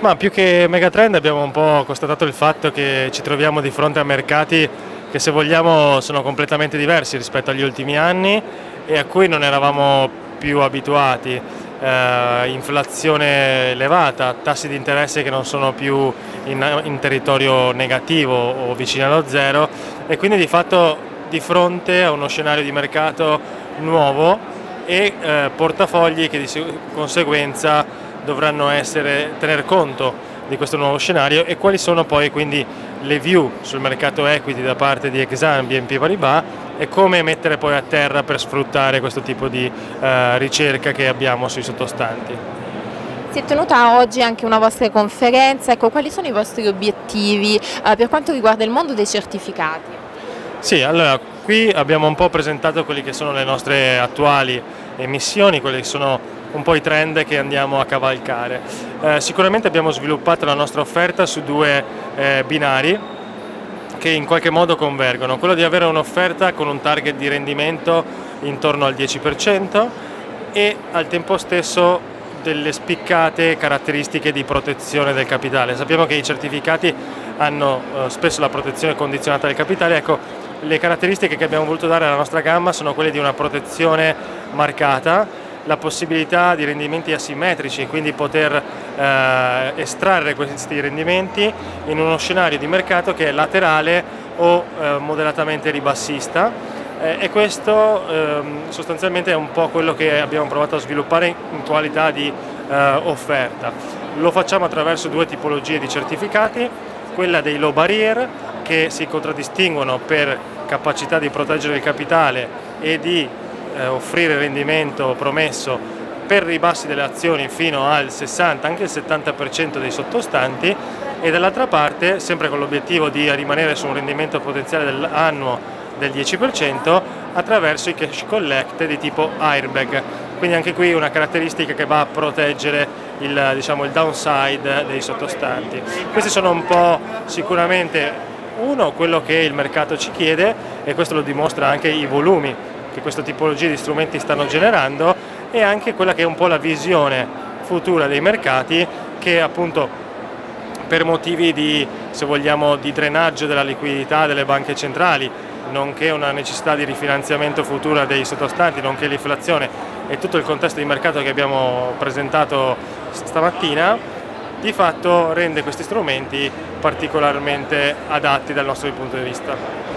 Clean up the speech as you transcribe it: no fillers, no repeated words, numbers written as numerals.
Ma più che megatrend abbiamo un po' constatato il fatto che ci troviamo di fronte a mercati che, se vogliamo, sono completamente diversi rispetto agli ultimi anni e a cui non eravamo più abituati. Inflazione elevata, tassi di interesse che non sono più in territorio negativo o vicino allo zero, e quindi di fatto di fronte a uno scenario di mercato nuovo e portafogli che di conseguenza dovranno tener conto di questo nuovo scenario. E quali sono poi quindi le view sul mercato equity da parte di Exane BNP Paribas e come mettere poi a terra per sfruttare questo tipo di ricerca che abbiamo sui sottostanti. Si è tenuta oggi anche una vostra conferenza, ecco, quali sono i vostri obiettivi per quanto riguarda il mondo dei certificati? Sì, allora qui abbiamo un po' presentato quelli che sono le nostre attuali emissioni, quelli che sono un po' i trend che andiamo a cavalcare. Sicuramente abbiamo sviluppato la nostra offerta su due binari che in qualche modo convergono: quello di avere un'offerta con un target di rendimento intorno al 10% e al tempo stesso delle spiccate caratteristiche di protezione del capitale. Sappiamo che i certificati hanno spesso la protezione condizionata del capitale. Ecco, le caratteristiche che abbiamo voluto dare alla nostra gamma sono quelle di una protezione marcata, la possibilità di rendimenti asimmetrici e quindi poter estrarre questi rendimenti in uno scenario di mercato che è laterale o moderatamente ribassista, e questo sostanzialmente è un po' quello che abbiamo provato a sviluppare in qualità di offerta. Lo facciamo attraverso due tipologie di certificati: quella dei low barrier, che si contraddistinguono per capacità di proteggere il capitale e di offrire rendimento promesso per ribassi delle azioni fino al 60, anche il 70% dei sottostanti, e dall'altra parte, sempre con l'obiettivo di rimanere su un rendimento potenziale annuo del 10%, attraverso i cash collect di tipo airbag. Quindi anche qui una caratteristica che va a proteggere il downside dei sottostanti. Questi sono un po' sicuramente quello che il mercato ci chiede, e questo lo dimostra anche i volumi che questa tipologia di strumenti stanno generando, e anche quella che è un po' la visione futura dei mercati, che appunto per motivi di, se vogliamo, di drenaggio della liquidità delle banche centrali, nonché una necessità di rifinanziamento futura dei sottostanti, nonché l'inflazione e tutto il contesto di mercato che abbiamo presentato stamattina, di fatto rende questi strumenti particolarmente adatti dal nostro punto di vista.